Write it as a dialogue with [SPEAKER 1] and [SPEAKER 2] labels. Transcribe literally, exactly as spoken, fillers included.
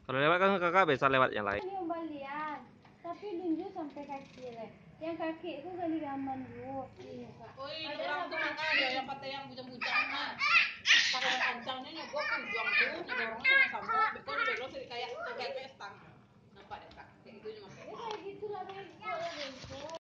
[SPEAKER 1] Kalau lewat kan kakak bisa lewat yang lain.
[SPEAKER 2] Ini ombalian, tapi linju sampai kaki le. Yang kaki itu kali gaman dulu. Ini kak.
[SPEAKER 3] Oh iya, orang tuh makanya yang kata yang bujang-bujang mah. Pakai yang kencangnya nyogok bujang tuh, nyogok orangnya sama sama. Betul, betul sih kayak kayak